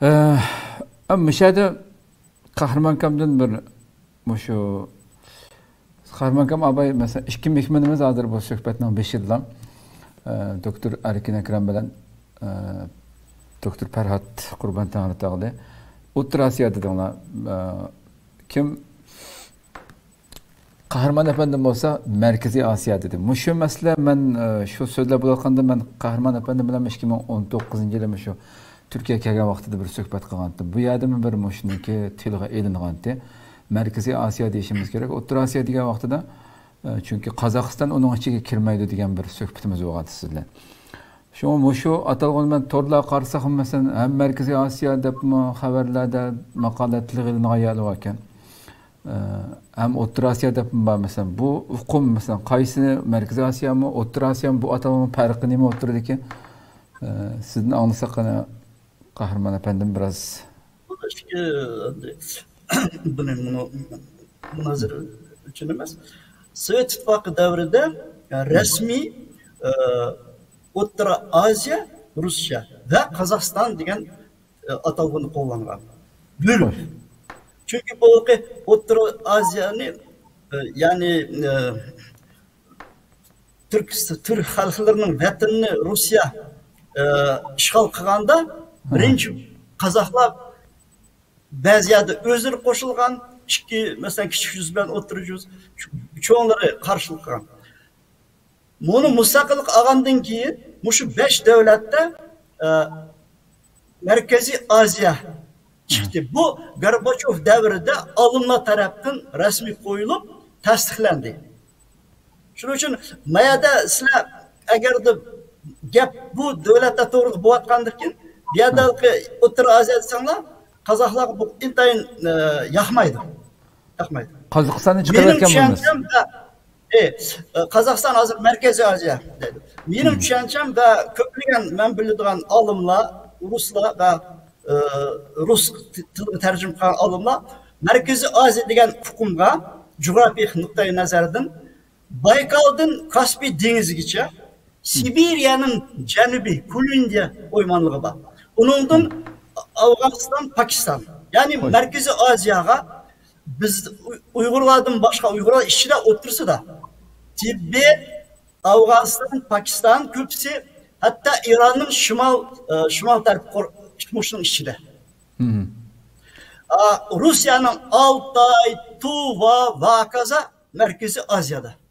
Müşahede Kahramankam'dan bir şu Kahramankom abay mesela 2 mehmanımız adır bu söhbetden 5 yıldan Doktor Erkin Ekrem bilen Doktor Ferhat Kurban Tanrı tağlı O'rta Asiyada dedinglar kim Kahraman efendim olsa Merkezi Asya dedim. Şu mesele ben şu sözler bulakanda ben Kahraman efendim bilen 2019 yılda şu Türkiye kelgan vaqtida bir söhbet qilgandim. Bu yerda bir mushniki tilga elingandi. Merkezi Asya deyishimiz kerak. O'rta Asya degan vaqtida chunki Qozog'iston uning ichiga kirmaydi degan bir suhbatimiz bo'lgan sizlar. Şu atalgan men torlar qarsa ham masalan ham Merkezi Asya deb xabarlarda maqolatlar qilingan ekan. Hem O'rta Asya deb mesela bu hukum mesela qaysi Merkezi Asya mı O'rta Asya mı bu atalgan farqi nima o'tirdiki? Sizin anlasaqana Kahraman efendim biraz. Bunun münazara için emas. Sovet İttifakı devrinde resmi O'rta Asya, Rusya ve Kazakistan degan atalgını kullanılan. Bölüm. Çünkü bu O'rta Asya'nı yani Türk halklarının vatanını Rusya işgal kılganda birinci Kazaklar bazı yerde özleri koşulgan, mesela küçük yüz ben oturucuyuz, çoğunları karşılık kılgan. Bunu müstakillik ağandan keyin, şu 5 devlette Merkezi Asya çıktı. Bu Gorbaçov devrinde alımla tarafından resmi koyulup tasdiklendi. Şunun için mayada sizler eğer de gap bu devlette doğru bu atkandıkken bir yerdeki O'rta Asya desanglar Kazaklar bu intayın yakmaydı. Kazakistan'ı çıkarırken Kazakistan hazır Merkezi Asya dedi. Benim düşüncem ve köplügen ben bildiğim alımla Rusla ve Rus tilini tercüme kılan alımla Merkezi Asya degan hukumga coğrafik nuktayı nazardan Baykal'dan Kaspi Denizigacha Sibiryanın Janubiy Kulundiya oymanlığı var. Onundan Afganistan, Pakistan. Yani Merkezi Asya'ga biz Uygurlardan başka Uygurlar içinde otursa da Tibet, Afganistan, Pakistan köpüsü hatta İran'ın şimal tarafı çıkmışın içinde. Rusya'nın Altay, Tuva, Vakaza Merkezi Asya'da.